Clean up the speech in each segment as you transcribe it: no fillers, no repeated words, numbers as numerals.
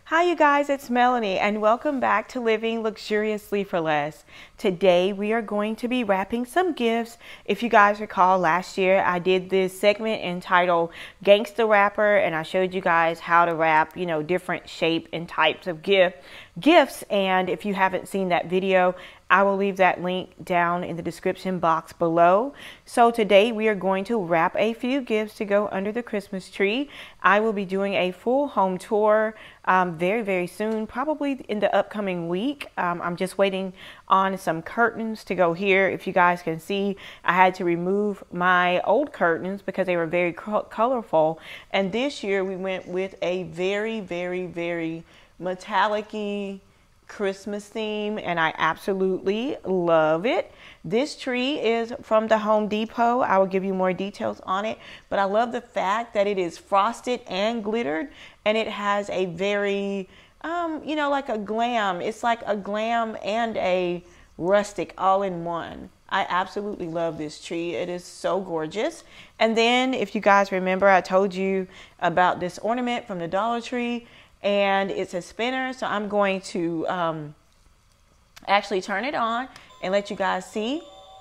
Hi you guys, it's Melanie and welcome back to Living Luxuriously for Less. Today we are going to be wrapping some gifts. If you guys recall, last year I did this segment entitled Gangsta Wrapper and I showed you guys how to wrap, different shape and types of gifts. And if you haven't seen that video, I will leave that link down in the description box below. So today we are going to wrap a few gifts to go under the Christmas tree. I will be doing a full home tour very soon, probably in the upcoming week. I'm just waiting on some curtains to go here. If you guys can see, I had to remove my old curtains because they were very colorful. And this year we went with a very metallic-y Christmas theme, and I absolutely love it. This tree is from the Home Depot. I will give you more details on it, but I love the fact that it is frosted and glittered, and it has a very like a glam. It's like a glam and a rustic all in one. I absolutely love this tree. It is so gorgeous. And then if you guys remember, I told you about this ornament from the Dollar Tree, and it's a spinner, so I'm going to actually turn it on and let you guys see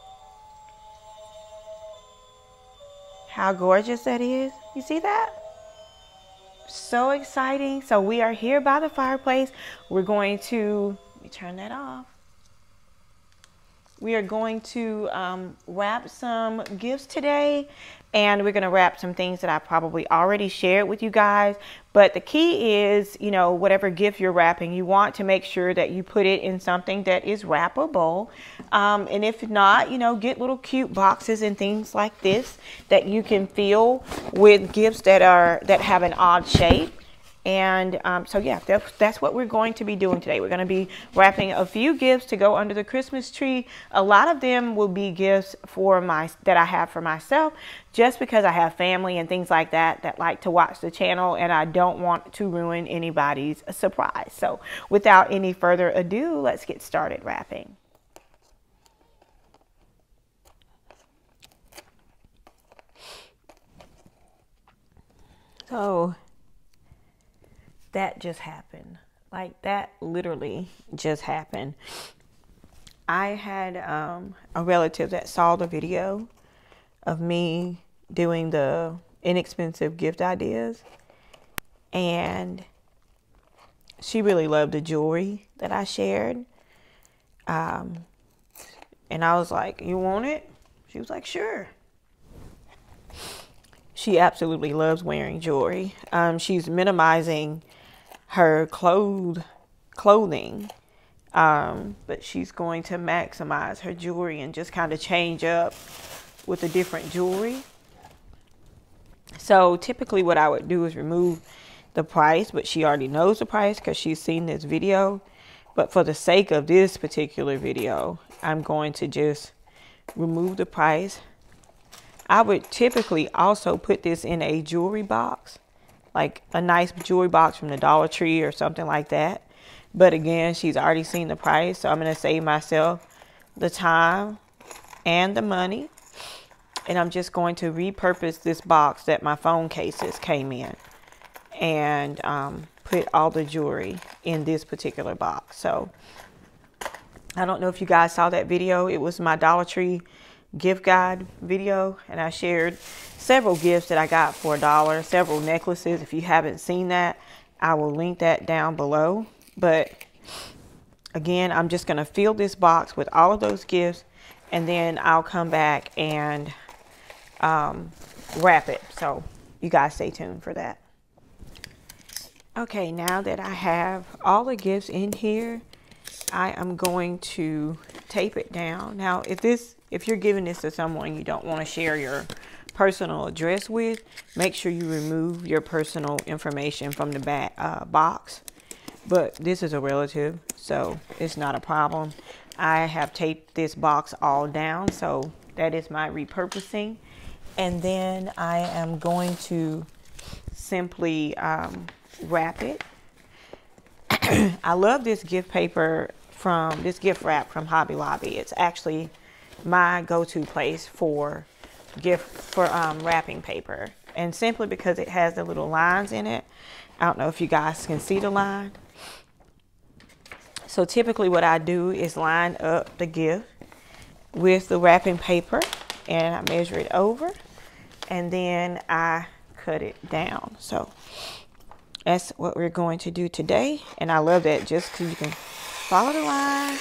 how gorgeous that is. You see that? So exciting. So we are here by the fireplace. We're going to, let me turn that off. We are going to wrap some gifts today, and we're going to wrap some things that I probably already shared with you guys. But the key is, whatever gift you're wrapping, you want to make sure that you put it in something that is wrappable. And if not, get little cute boxes and things like this that you can fill with gifts that have an odd shape. And so yeah, that's what we're going to be doing today. We're going to be wrapping a few gifts to go under the Christmas tree. A lot of them will be gifts that I have for myself, just because I have family and things like that like to watch the channel, and I don't want to ruin anybody's surprise. So without any further ado, let's get started wrapping. So that just happened. Like, that literally just happened. I had a relative that saw the video of me doing the inexpensive gift ideas, and she really loved the jewelry that I shared. And I was like, "You want it?" She was like, "Sure." She absolutely loves wearing jewelry. She's minimizing her clothing, but she's going to maximize her jewelry and just kind of change up with the different jewelry. So typically what I would do is remove the price, but she already knows the price because she's seen this video. But for the sake of this particular video, I'm going to just remove the price. I would typically also put this in a jewelry box, like a nice jewelry box from the Dollar Tree or something like that. But again, she's already seen the price, so I'm going to save myself the time and the money. And I'm just going to repurpose this box that my phone cases came in, and put all the jewelry in this particular box. So I don't know if you guys saw that video. It was my Dollar Tree gift guide video, and I shared several gifts that I got for $1, several necklaces. If you haven't seen that, I will link that down below. But again, I'm just going to fill this box with all of those gifts, and then I'll come back and wrap it. So you guys stay tuned for that. Okay, now that I have all the gifts in here, I am going to tape it down. Now, if you're giving this to someone you don't want to share your personal address with, make sure you remove your personal information from the back box. But this is a relative, so it's not a problem. I have taped this box all down, so that is my repurposing. And then I am going to simply wrap it. I love this gift paper this gift wrap from Hobby Lobby. It's actually my go-to place for wrapping paper, and simply because it has the little lines in it, I don't know if you guys can see the line. So typically what I do is line up the gift with the wrapping paper, and I measure it over, and then I cut it down. So that's what we're going to do today. And I love that, just because you can follow the line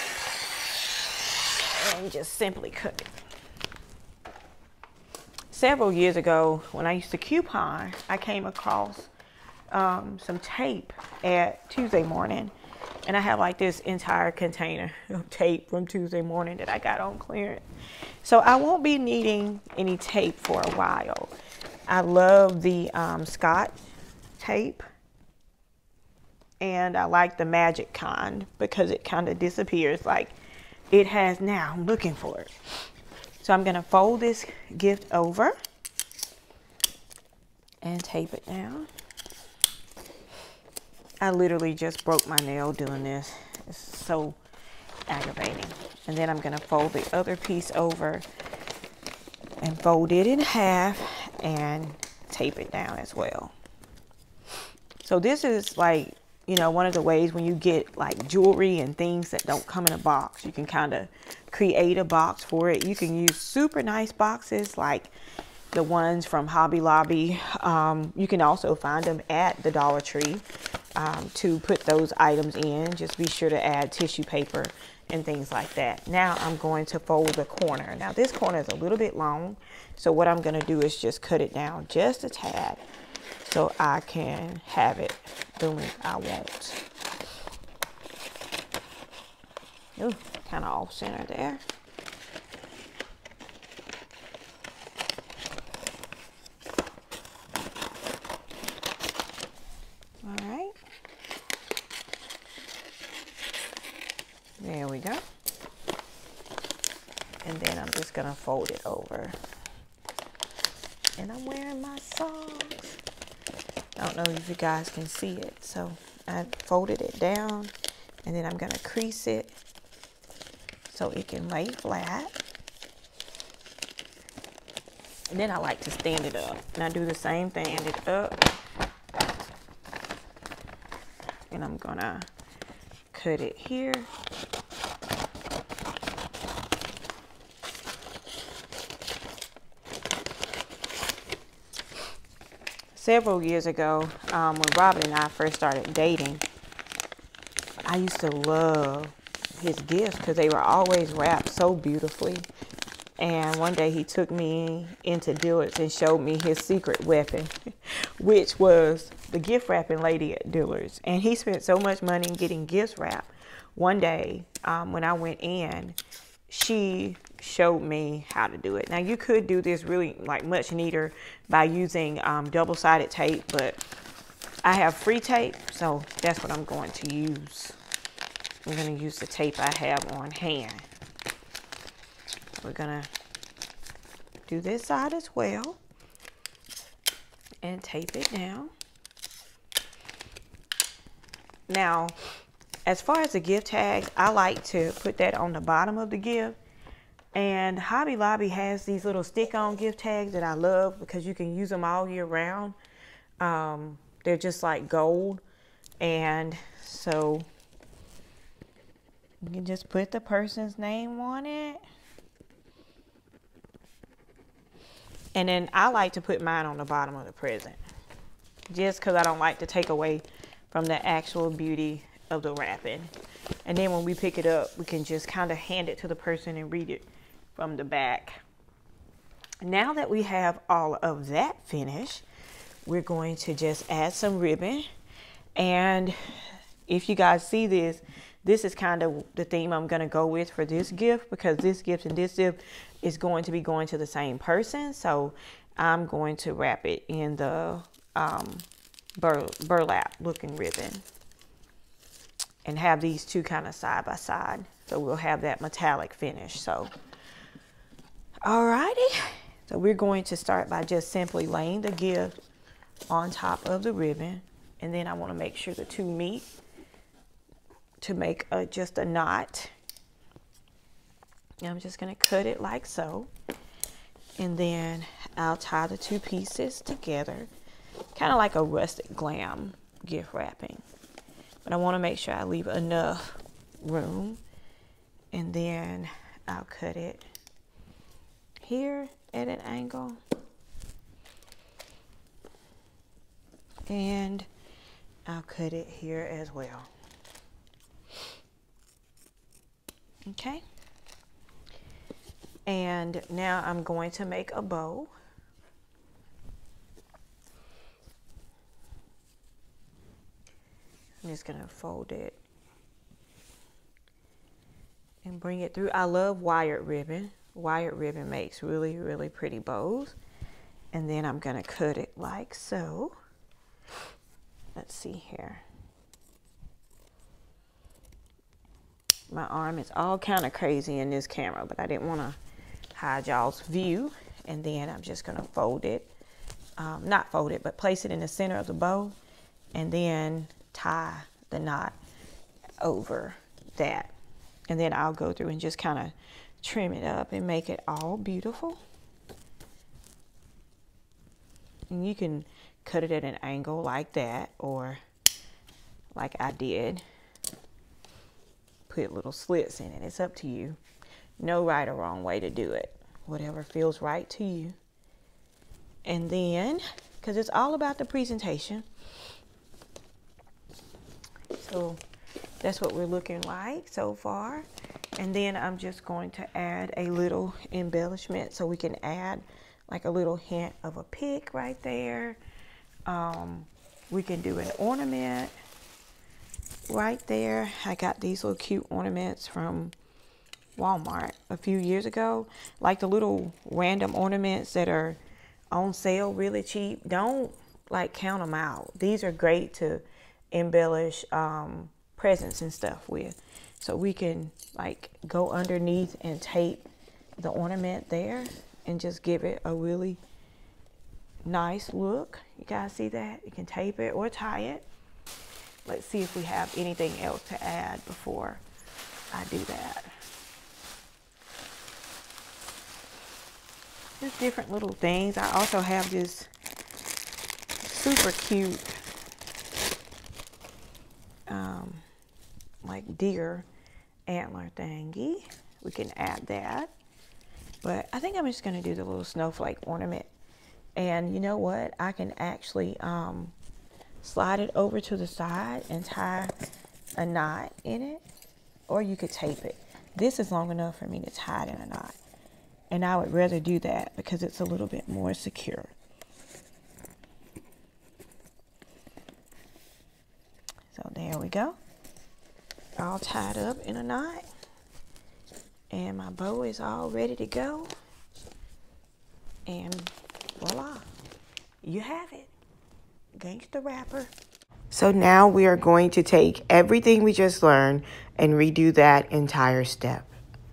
and just simply cut it. Several years ago, when I used to coupon, I came across some tape at Tuesday Morning, and I have like this entire container of tape from Tuesday Morning that I got on clearance. So I won't be needing any tape for a while. I love the Scotch tape, and I like the magic kind because it kind of disappears like it has now. I'm looking for it. So I'm going to fold this gift over and tape it down. I literally just broke my nail doing this. It's so aggravating. And then I'm going to fold the other piece over and fold it in half and tape it down as well. So this is like, you know, one of the ways when you get like jewelry and things that don't come in a box, you can kind of create a box for it. You can use super nice boxes like the ones from Hobby Lobby. You can also find them at the Dollar Tree to put those items in. Just be sure to add tissue paper and things like that. Now I'm going to fold the corner. Now this corner is a little bit long, so what I'm going to do is just cut it down just a tad so I can have it the length I want. Ooh, kind of off center there. All right. There we go. And then I'm just gonna fold it over. And I'm wearing my socks. I don't know if you guys can see it. So I folded it down, and then I'm gonna crease it so it can lay flat. And then I like to stand it up. And I do the same thing, stand it up. And I'm gonna cut it here. Several years ago, when Robin and I first started dating, I used to love his gifts because they were always wrapped so beautifully. And one day he took me into Dillard's and showed me his secret weapon, which was the gift wrapping lady at Dillard's. And he spent so much money in getting gifts wrapped. One day, when I went in, she showed me how to do it. Now you could do this really like much neater by using double-sided tape, but I have free tape, so that's what I'm going to use. I'm going to use the tape I have on hand. We're going to do this side as well and tape it down. Now, as far as the gift tags, I like to put that on the bottom of the gift. And Hobby Lobby has these little stick-on gift tags that I love because you can use them all year round. They're just like gold. And so you can just put the person's name on it. And then I like to put mine on the bottom of the present, just because I don't like to take away from the actual beauty of the wrapping. And then when we pick it up, we can just kind of hand it to the person and read it from the back. Now that we have all of that finished, we're going to just add some ribbon. And if you guys see this, this is kind of the theme I'm going to go with for this gift, because this gift and this gift is going to be going to the same person. So I'm going to wrap it in the burlap looking ribbon and have these two kind of side by side. So we'll have that metallic finish. So, alrighty. So we're going to start by just simply laying the gift on top of the ribbon. And then I want to make sure the two meet to make just a knot. And I'm just going to cut it like so. And then I'll tie the two pieces together, kind of like a rustic glam gift wrapping. But I want to make sure I leave enough room. And then I'll cut it here at an angle. And I'll cut it here as well. Okay. And now I'm going to make a bow. I'm just going to fold it and bring it through. I love wired ribbon. Wired ribbon makes really, really pretty bows. And then I'm going to cut it like so. Let's see here. My arm is all kind of crazy in this camera, but I didn't want to hide y'all's view. And then I'm just going to fold it. Not fold it, but place it in the center of the bow. And then tie the knot over that. And then I'll go through and just kind of trim it up and make it all beautiful. And you can cut it at an angle like that, or like I did, put little slits in it. It's up to you. No right or wrong way to do it. Whatever feels right to you. And then, because it's all about the presentation, so that's what we're looking like so far. And then I'm just going to add a little embellishment, so we can add like a little hint of a pick right there. We can do an ornament right there. I got these little cute ornaments from Walmart a few years ago, like the little random ornaments that are on sale really cheap. Don't like count them out. These are great to embellish presents and stuff with. So we can like go underneath and tape the ornament there and just give it a really nice look. You guys see that? You can tape it or tie it. Let's see if we have anything else to add before I do that. Just different little things. I also have this super cute like deer antler thingy. We can add that. But I think I'm just going to do the little snowflake ornament. And you know what? I can actually slide it over to the side and tie a knot in it. Or you could tape it. This is long enough for me to tie it in a knot. And I would rather do that because it's a little bit more secure. So there we go. All tied up in a knot. And my bow is all ready to go. And voila, you have it. Gangsta wrapper. So now we are going to take everything we just learned and redo that entire step.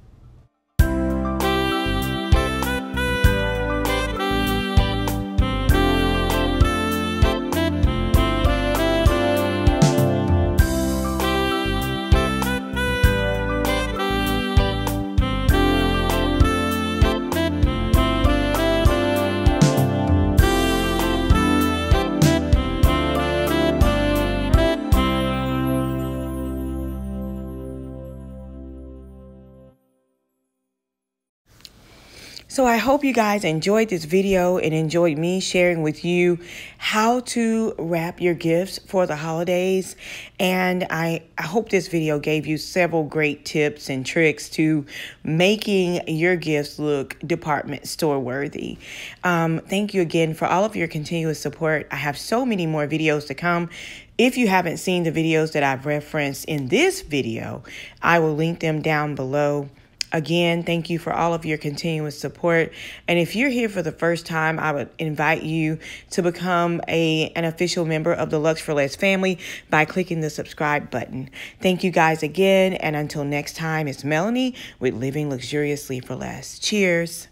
So I hope you guys enjoyed this video and enjoyed me sharing with you how to wrap your gifts for the holidays. And I hope this video gave you several great tips and tricks to making your gifts look department store worthy. Thank you again for all of your continuous support. I have so many more videos to come. If you haven't seen the videos that I've referenced in this video, I will link them down below. Again, thank you for all of your continuous support. And if you're here for the first time, I would invite you to become an official member of the Lux for Less family by clicking the subscribe button. Thank you guys again. And until next time, it's Melanie with Living Luxuriously for Less. Cheers.